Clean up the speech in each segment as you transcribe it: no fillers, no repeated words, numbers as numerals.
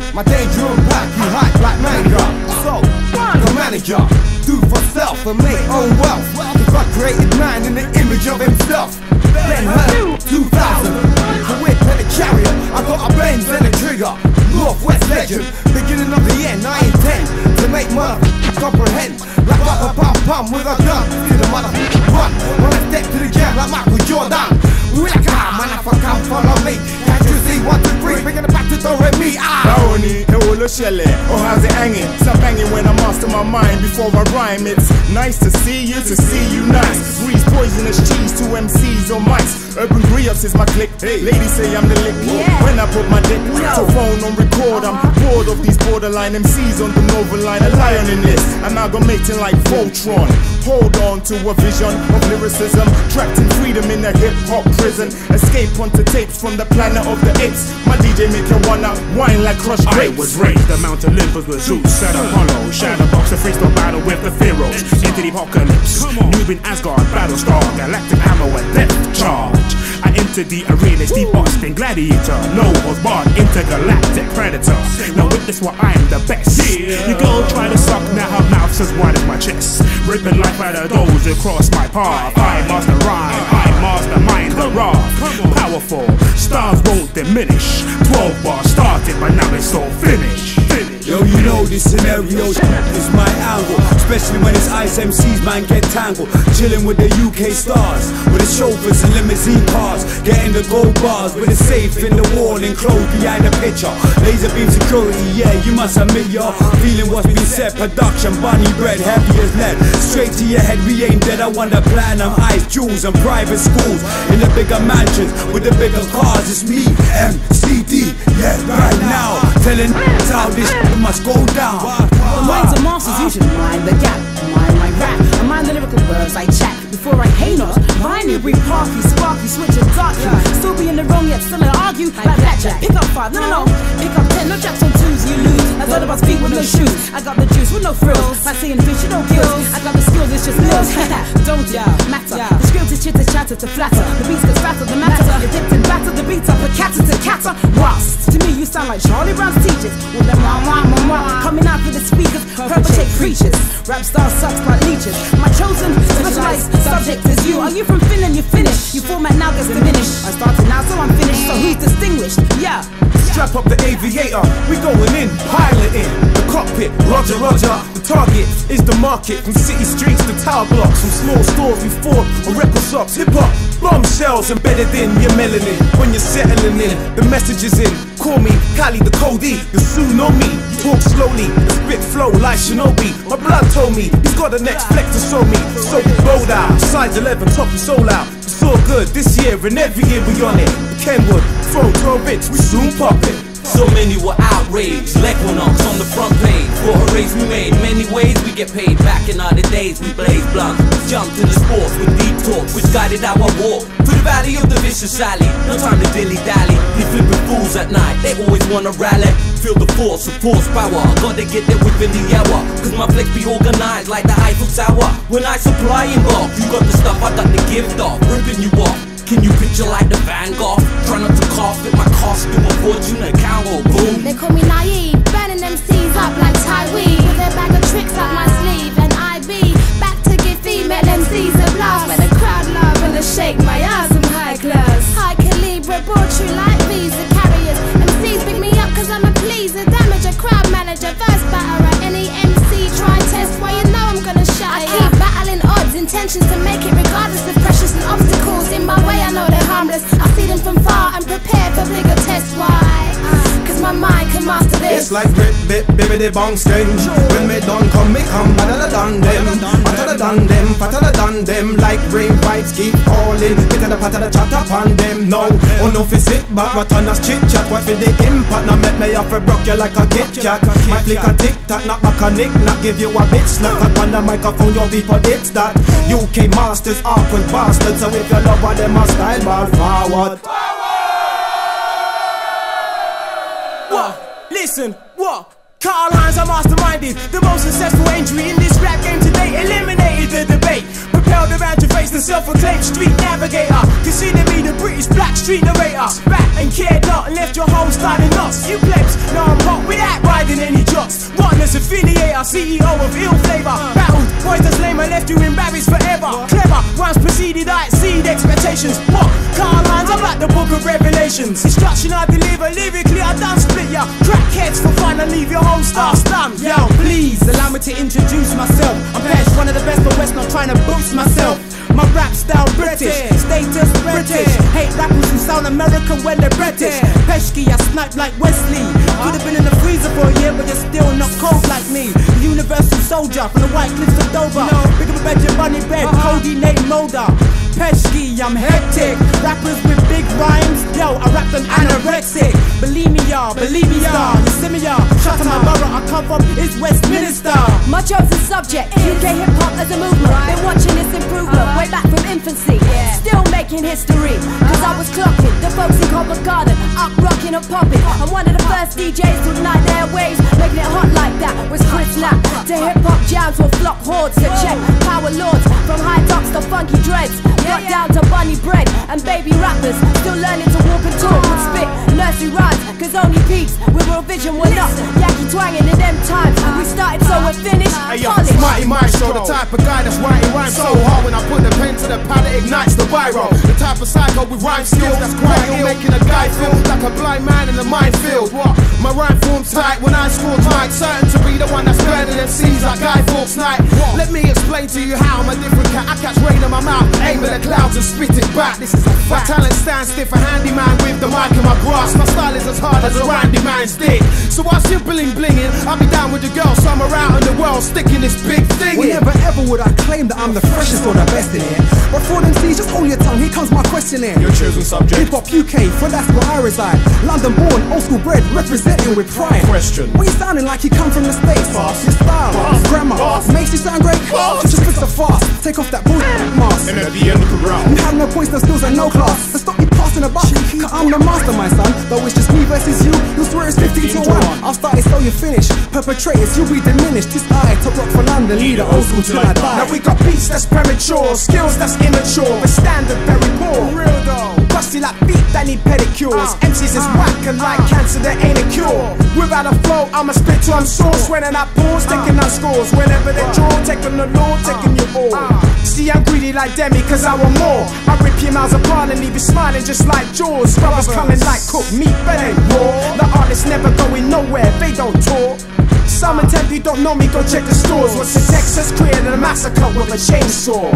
My danger impact, you hype like manga. So, the manager, do for self and make own wealth. Cause God created man in the image of himself. Ben Hur, 2000, the whip and the chariot. I got a Benz and a trigger. Northwest legend, beginning of the end. I intend to make mother comprehend. Like a pum with a gun to the mother run. When I step to the jam like Michael Jordan. We like man, if I come follow me. Can't you see 1, 2, 3, bringing it back to do re mi. Baoni, Eolo Shelle, or how's it hanging? Stop banging when I master my mind before I rhyme. It's nice to see you nice. Breeze poisonous cheese to MCs or mice. Urban griots is my clique. Hey. Ladies say I'm the lick. Yeah. When I put my dick to phone on record, I'm bored of these borderline MCs on the Nova line. A lion in this, amalgamating like Voltron. Hold on to a vision of lyricism, trapped in freedom in a hip-hop prison. Escape onto tapes from the planet of the apes. My DJ make you wanna wine like crushed grapes. I was raised the Mount Olympus with Zeus, set Apollo, Shadowbox, a freestyle battle with the pharaohs. Into the apocalypse, Nubian Asgard, Battlestar, Galactic Ammo and Death Charge. I entered the arena, Steve Austin, Gladiator, no Osborne, intergalactic predator. Now witness why I'm the best. You go try to suck, now her mouth's as wide as my chest. Ripping life out of those across my path. I master rhyme, I mastermind the raw. Powerful, stars won't diminish. 12 bars started, but now it's all finished. Yo, you know this scenario is my angle. Especially when it's ice MCs, man, get tangled. Chilling with the UK stars, with the chauffeurs and limousine cars. Getting the gold bars with a safe in the wall, enclosed behind the picture. Laser beam security, yeah, you must admit you're feeling what's been said. Production, bunny bread, heavy as lead. Straight to your head, we ain't dead. I want the platinum, ice, jewels and private schools. In the bigger mansions, with the bigger cars. It's me, MCD, yeah, right now. Telling how this must go down. Minds of masters, you should mind the gap. Mind my rap, I mind the lyrical words I chat. Before I hate us, binary, parky, sparky, switch and dark you. Still be in the wrong yet still I argue. Like blackjack, pick up 5, no, pick up 10, no jacks on 2s, you lose. As all of us feet with no shoes. I got the juice with no frills. Like seeing fish, you don't kills. I got the skills, it's just mills. Don't matter. The script is chitter chatter to flatter. The beats get fatter, the matter. The dipped and batter, the beats up a catter to catter. Rust. To me, you sound like Charlie Brown's teachers. With them coming out with the speakers, perpetrate preachers. Rap stars sucks like leeches. My chosen, specialized subject is you. Are you from Finland? You finished. Your format now gets diminished. I started now, so I'm finished. So who's distinguished? Yeah. Strap up the aviator, we going in, piloting the cockpit, roger, roger. The target is the market, from city streets to tower blocks, from small stores we fought on record shops. Hip-hop, bombshells embedded in your melanin. When you're settling in, the message is in. Call me Kali the Cody, you'll soon know me. Talk slowly, spit flow like Shinobi. My blood told me, he's got the next flex to show me. So we rolled out, size 11, top and soul out. It's all good, this year and every year we on it. The Kenwood, phone 12 inch, we soon pop it. So many were outraged, Equinox on the front page. For a race we made, many ways we get paid. Back in other days we blazed blunts, jumped in the sports with deep talks, which guided our walk through the valley of the vicious alley. No time to dilly-dally, we flipping fools at night. They always wanna rally, feel the force of horsepower. Gotta get there within the hour, cause my flex be organized like the Eiffel Tower. When I supply in bulk, you got the stuff, I got the gift off, ripping you off. Can you picture like the Van Gogh? Try not to cough with my costume of fortune and cowboy boom. They call me naive, burning MCs up like Tywee. With a bag of tricks up my sleeve, and I be back to give female MCs a blast. Where the crowd love and they shake my ass, I'm high class. High calibre, broad true like visa carriers. MCs pick me up cause I'm a pleaser. Damage a crowd manager, verse batter at any MC. Try test, why you know I'm gonna shatter. I keep battling odds, intentions to make it regardless of pressures and obstacles in my way. I know they're harmless. I see them from far and prepare for bigger tests. Why? Cause my mind can master this. It's like rip, bip, bibbidi bong sting. When me done come, me come, badada dun them. Patada dun them, patada dun them. Like rain pipes keep falling. Bit of the patada chat upon them. No, oh no fi sit back, what on us chit chat. What for the impact? Now make me off a broke you like a Kit Kat. My flick a tick tock, not back a nick. Not give you a bit slap. On the microphone, your people it's that. UK masters, awkward bastards. So if you love what them a style ball forward. What? Listen, what? Carl Hines, I masterminded the most successful entry in this rap game today. Eliminated the debate. Propelled around your face, the self-proclaimed street navigator. Consider me the British black street narrator. Back and cared not and left your whole style in knots. You plebs, now I'm hot without riding any drops. Partners affiliator, CEO of ill flavor. Battled, poison's lame, I left you embarrassed forever. Clever, once preceded, I exceed expectations. What? Car lines, I'm like the book of Revelations. Instruction I deliver, lyrically I done split ya. Crackheads for fun, I leave your whole staff stunned. Yo, please, allow me to introduce myself. I'm Pesh, one of the best of West, not trying to boost myself. My rap style British, status British. Hate rappers who sound American when they're British. Peshki, I snipe like Wesley. Could have been in the freezer for a year, but you're still not cold like me. The universal soldier from the White Cliffs of Dover. Big up a bed, your bunny bed, Cody Nate Mulder. Peshki, I'm hectic. Rappers with big rhymes, yo, I rap them anorexic. Believe me y'all, you see me y'all. Shout to my borough I come from is Westminster. My chosen subject, UK hip hop as a movement. Been watching this improvement way back from infancy. Still making history, cause I was clocking the folks in Covent Garden, up rocking and popping. I'm one of the first DJs to ignite their waves, making it hot like that was Chris Lapp. To hip hop jams will flop hordes to check power lords, from high tops to funky dreads. Got down to bunny bread and baby rappers, still learning to walk and talk and spit nursery rhymes, cause only peeps with real vision were not Yankee twanging in them times. We started so we're finished. Hey yo, it's Mighty Maestro, the type of guy that's writing rhymes so hard when I put the pen to the pad it ignites the viral. The type of psycho with rhyme skills that's quite ill, making a guy feel like a blind man in a minefield. What? My rhyme form's tight when I score tight, certain to be the one that's better than MCs like Guy Fawkes Night. Let me explain to you how I'm a different cat. I catch rain in my mouth, aim at the clouds and spit it back. This is a fact. My talent stands stiff, a handyman with the mic in my grasp. My style is as hard as a Randy man's dick. So whilst you're blinging, I'll be down with the girls somewhere out in the world, sticking this big thing in. Never ever would I claim that I'm the freshest or the best in here. But for them C's, just hold your tongue, here comes my question in. Your chosen subject. Hip Hop UK, for that's where I reside. London born, old school bred, representing with pride. Question. What you sounding like you come from the States? Fast. Your style, grammar, Fast. makes you sound great. Just spit the fast, take off that bullshit mask. And at the end of the round, You have no points, no skills, and no class. So stop you passing the buck, cause I'm the master, my son. Though it's just me versus you, you'll swear it's 15 to 1. I'll start it so you finish. Perpetrators, you'll be diminished. This eye, top rock for London, leader, old school till I die. Now we got beats that's premature, skills that's immature, but standard very poor. Real though. Crusty like feet that need pedicures. MCs is whack and like cancer, there ain't a cure. Without a flow, I'ma spit till I'm source. When I pause, taking out scores. Whenever they draw, taking the law, taking your all. See, I'm greedy like Demi, cause I want more. I rip your mouths apart and leave you smiling just like Jaws. Brothers coming like cooked meat, but ain't raw. The artists never going nowhere, they don't tour. Some attempt you don't know me, go check the stores. What's in Texas, created a massacre with a chainsaw.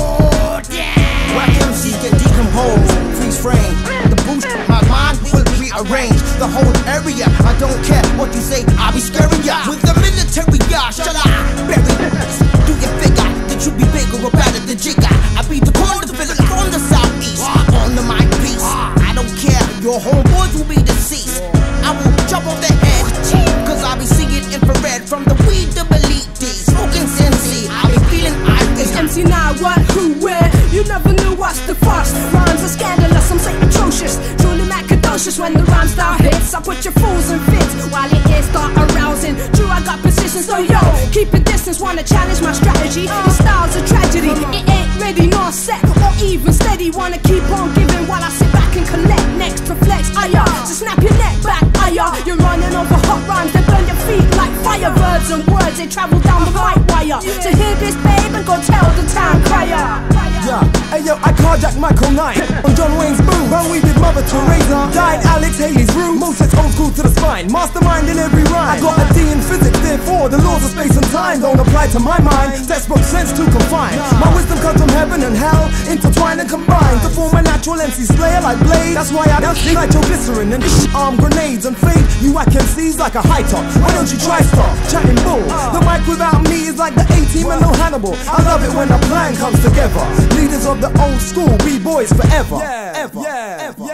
Whack MCs get decomposed, freeze frame. The boost, my mind will rearrange the whole area. I don't care what you say, I'll be scaring ya. With the military, ya, shut up, bury. Do you figure that you be bigger or better than Jigga? I be the corner villain from the southeast. On the mic piece, I don't care, your homeboys will be deceased. I will jump off the head, cause I be seeing infrared from the weed to elite D. Smoking Sensi, I be feeling It's MC9, what, who, where? You never knew what's the fuss. Rhymes are scandalous, some say atrocious. Truly macadocious when the rhyme style hits. I put your fools in fits while your ears start arousing. True, I got precision, so yo, keep a distance. Wanna challenge my strategy? Your style's a tragedy. It ain't ready nor set or even steady. Wanna keep on giving while I sit back and collect. Next to flex, so snap your neck back, you're running over hot rhymes that burn your feet like fire. Verbs and words, they travel down the right wire. So hear this, babe, and go tell the town crier. Yeah, hey yo, I carjacked Michael Knight on John Wayne's boom. Run we did Mother Teresa, died Alex Haley's room. Moses old school to the spine, mastermind in every rhyme. I got a D in physics, therefore the laws of space and time don't apply to my mind. Textbook sense too confined. My wisdom comes from heaven and hell, intertwined and combined to form a natural MC slayer like Blade. That's why I don't nitroglycerin and arm grenades and fade. You whack MCs like a high top. Why don't you try stop chatting bull? The mic without me is like the A-Team and no Hannibal. I love it when a plan comes together. Leaders of the old school, B-boys forever.